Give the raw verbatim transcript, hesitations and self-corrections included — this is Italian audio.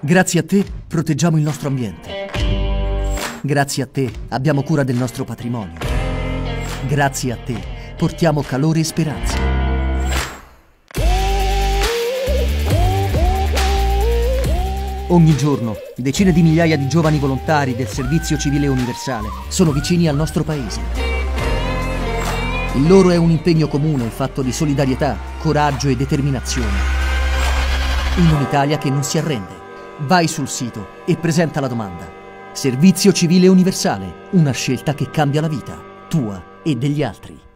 Grazie a te proteggiamo il nostro ambiente. Grazie a te abbiamo cura del nostro patrimonio. Grazie a te portiamo calore e speranza. Ogni giorno decine di migliaia di giovani volontari del Servizio Civile Universale sono vicini al nostro paese. Il loro è un impegno comune fatto di solidarietà, coraggio e determinazione. In un'Italia che non si arrende. Vai sul sito e presenta la domanda. Servizio Civile Universale, una scelta che cambia la vita, tua e degli altri.